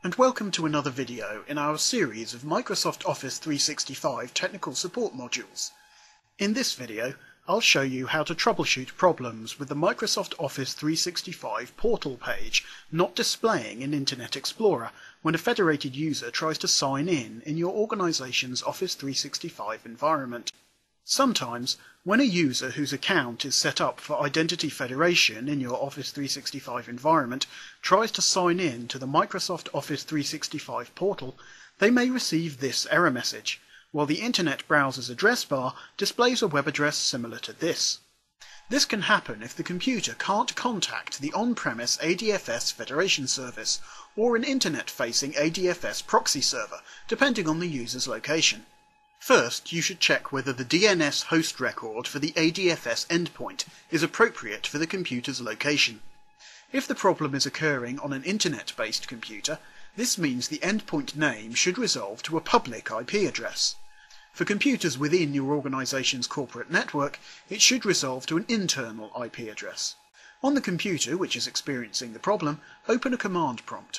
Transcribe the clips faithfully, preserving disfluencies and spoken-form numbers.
and welcome to another video in our series of Microsoft Office three sixty-five technical support modules. In this video, I'll show you how to troubleshoot problems with the Microsoft Office three sixty-five portal page not displaying in Internet Explorer when a federated user tries to sign in in your organization's Office three sixty-five environment. Sometimes, when a user whose account is set up for identity federation in your Office three sixty-five environment tries to sign in to the Microsoft Office three sixty-five portal, they may receive this error message, while the Internet browser's address bar displays a web address similar to this. This can happen if the computer can't contact the on-premise A D F S Federation service or an Internet-Facing A D F S proxy server, depending on the user's location. First, you should check whether the D N S host record for the A D F S endpoint is appropriate for the computer's location. If the problem is occurring on an Internet-based computer, this means the endpoint name should resolve to a public I P address. For computers within your organization's corporate network, it should resolve to an internal I P address. On the computer which is experiencing the problem, open a command prompt.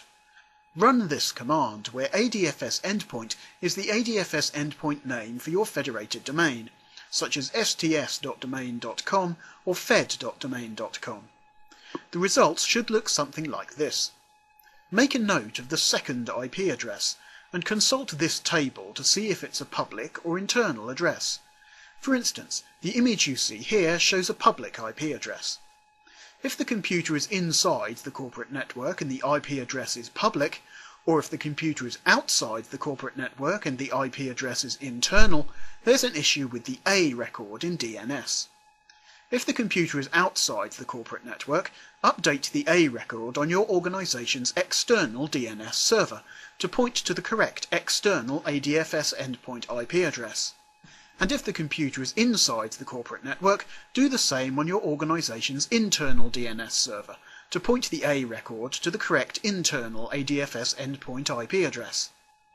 Run this command, where A D F S endpoint is the A D F S endpoint name for your federated domain, such as S T S dot domain dot com or Fed dot domain dot com. The results should look something like this. Make a note of the second I P address, and consult this table to see if it's a public or internal address. For instance, the image you see here shows a public I P address. If the computer is inside the corporate network and the I P address is public, or if the computer is outside the corporate network and the I P address is internal, there's an issue with the A record in D N S. If the computer is outside the corporate network, update the A record on your organization's external D N S server to point to the correct external A D F S endpoint I P address. And if the computer is inside the corporate network, do the same on your organization's internal D N S server to point the A record to the correct internal A D F S endpoint I P address.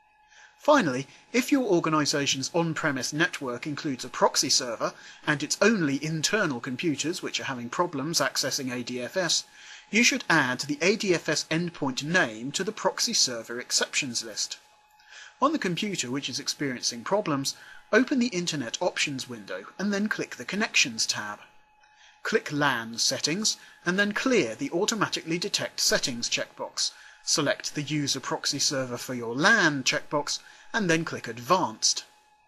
Finally, if your organization's on-premise network includes a proxy server and it's only internal computers which are having problems accessing A D F S, you should add the A D F S endpoint name to the proxy server exceptions list. On the computer which is experiencing problems, open the Internet Options window and then click the Connections tab. Click LAN Settings and then clear the Automatically Detect Settings checkbox. Select the User Proxy Server for your LAN checkbox and then click Advanced.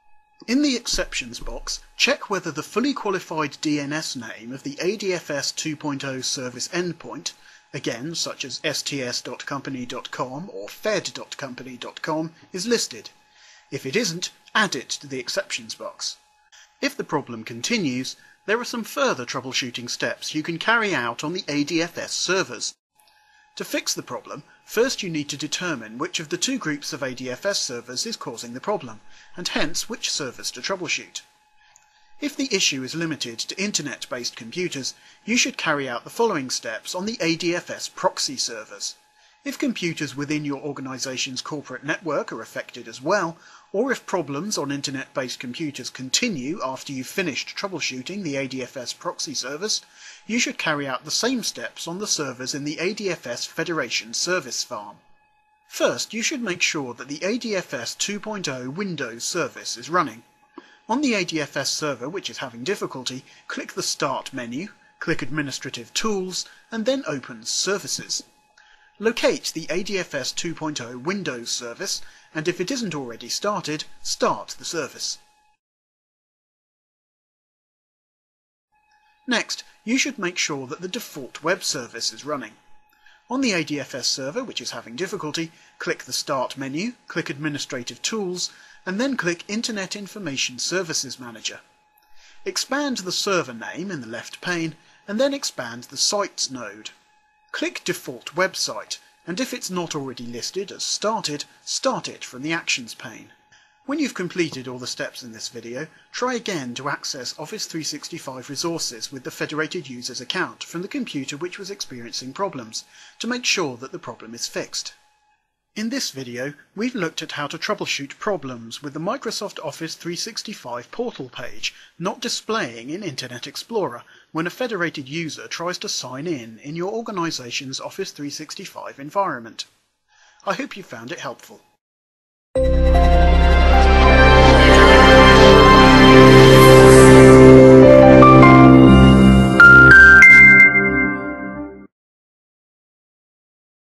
In the Exceptions box, check whether the fully qualified D N S name of the A D F S two point oh service endpoint, again such as S T S dot company dot com or Fed dot company dot com, is listed. If it isn't, add it to the exceptions box. If the problem continues, there are some further troubleshooting steps you can carry out on the A D F S servers. To fix the problem, first you need to determine which of the two groups of A D F S servers is causing the problem, and hence which servers to troubleshoot. If the issue is limited to Internet-based computers, you should carry out the following steps on the A D F S proxy servers. If computers within your organization's corporate network are affected as well, or if problems on Internet-based computers continue after you've finished troubleshooting the A D F S proxy servers, you should carry out the same steps on the servers in the A D F S Federation service farm. First, you should make sure that the A D F S two point oh Windows service is running. On the A D F S server which is having difficulty, click the Start menu, click Administrative Tools, and then open Services. Locate the A D F S two point oh Windows service, and if it isn't already started, start the service. Next, you should make sure that the default web service is running. On the A D F S server which is having difficulty, click the Start menu, click Administrative Tools, and then click Internet Information Services Manager. Expand the server name in the left pane, and then expand the Sites node. Click Default Website, and if it's not already listed as started, start it from the Actions pane. When you've completed all the steps in this video, try again to access Office three sixty-five resources with the federated user's account from the computer which was experiencing problems, to make sure that the problem is fixed. In this video, we've looked at how to troubleshoot problems with the Microsoft Office three sixty-five portal page not displaying in Internet Explorer when a federated user tries to sign in in your organization's Office three sixty-five environment. I hope you found it helpful.